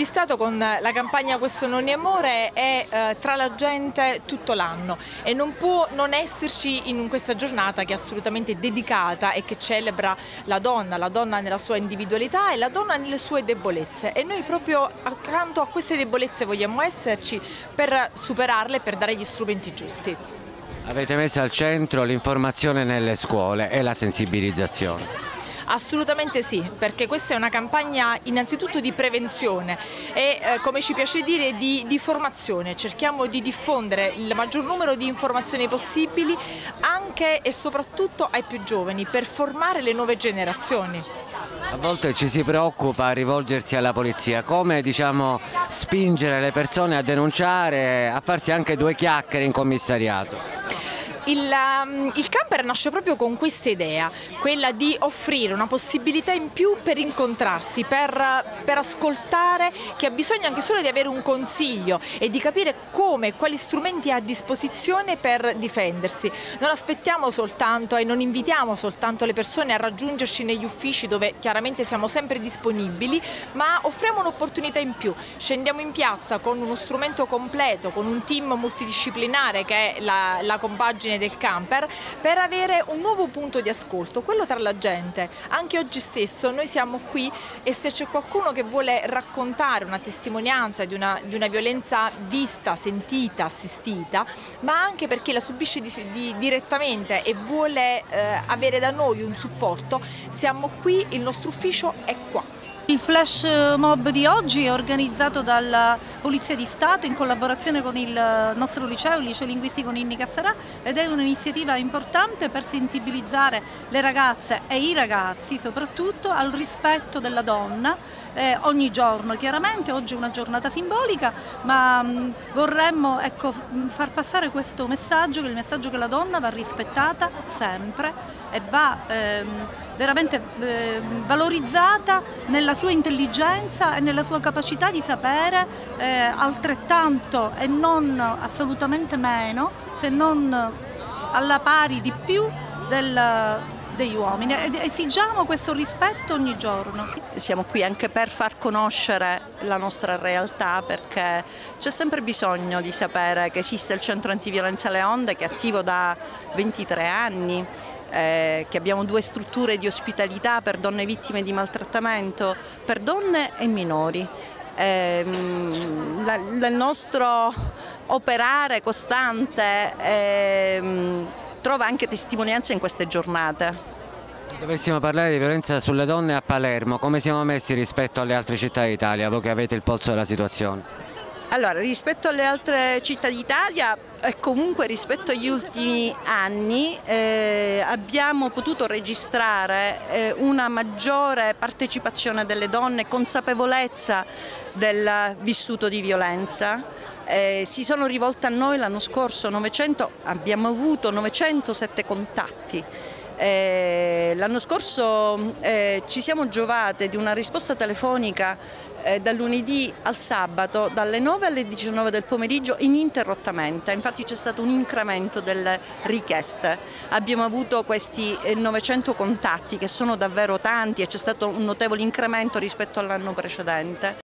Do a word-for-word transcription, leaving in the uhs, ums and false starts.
Stato con la campagna Questo non è amore è eh, tra la gente tutto l'anno e non può non esserci in questa giornata che è assolutamente dedicata e che celebra la donna, la donna nella sua individualità e la donna nelle sue debolezze, e noi proprio accanto a queste debolezze vogliamo esserci per superarle, per dare gli strumenti giusti. Avete messo al centro l'informazione nelle scuole e la sensibilizzazione. Assolutamente sì, perché questa è una campagna innanzitutto di prevenzione e eh, come ci piace dire di, di formazione. Cerchiamo di diffondere il maggior numero di informazioni possibili anche e soprattutto ai più giovani per formare le nuove generazioni. A volte ci si preoccupa a rivolgersi alla polizia, come diciamo spingere le persone a denunciare, a farsi anche due chiacchiere in commissariato. Il, um, il camper nasce proprio con questa idea, quella di offrire una possibilità in più per incontrarsi, per, per ascoltare chi ha bisogno anche solo di avere un consiglio e di capire come, quali strumenti ha a disposizione per difendersi. Non aspettiamo soltanto e non invitiamo soltanto le persone a raggiungerci negli uffici dove chiaramente siamo sempre disponibili, ma offriamo un'opportunità in più. Scendiamo in piazza con uno strumento completo, con un team multidisciplinare che è la, la compagine del camper, per avere un nuovo punto di ascolto, quello tra la gente. Anche oggi stesso noi siamo qui e se c'è qualcuno che vuole raccontare una testimonianza di una, di una violenza vista, sentita, assistita, ma anche perché la subisce di, di, direttamente e vuole eh, avere da noi un supporto, siamo qui, il nostro ufficio è qua. Il flash mob di oggi è organizzato dalla Polizia di Stato in collaborazione con il nostro liceo, il liceo linguistico Ninni Cassarà, ed è un'iniziativa importante per sensibilizzare le ragazze e i ragazzi soprattutto al rispetto della donna eh, ogni giorno. Chiaramente oggi è una giornata simbolica, ma mh, vorremmo ecco, far passare questo messaggio, che il messaggio che la donna va rispettata sempre e va ehm, veramente eh, valorizzata nella sua intelligenza e nella sua capacità di sapere eh, altrettanto e non assolutamente meno, se non alla pari di più del, degli uomini. Ed esigiamo questo rispetto ogni giorno. Siamo qui anche per far conoscere la nostra realtà, perché c'è sempre bisogno di sapere che esiste il Centro Antiviolenza Le Onde, che è attivo da ventitré anni. Eh, che abbiamo due strutture di ospitalità per donne vittime di maltrattamento, per donne e minori. Eh, la, il nostro operare costante eh, trova anche testimonianza in queste giornate. Se dovessimo parlare di violenza sulle donne a Palermo, come siamo messi rispetto alle altre città d'Italia, voi che avete il polso della situazione? Allora, rispetto alle altre città d'Italia e comunque rispetto agli ultimi anni eh, abbiamo potuto registrare eh, una maggiore partecipazione delle donne, consapevolezza del vissuto di violenza. Eh, si sono rivolte a noi l'anno scorso novecento, abbiamo avuto novecentosette contatti. Eh, l'anno scorso eh, ci siamo giovate di una risposta telefonica eh, dal lunedì al sabato dalle nove alle diciannove del pomeriggio ininterrottamente. Infatti c'è stato un incremento delle richieste, abbiamo avuto questi eh, novecento contatti che sono davvero tanti e c'è stato un notevole incremento rispetto all'anno precedente.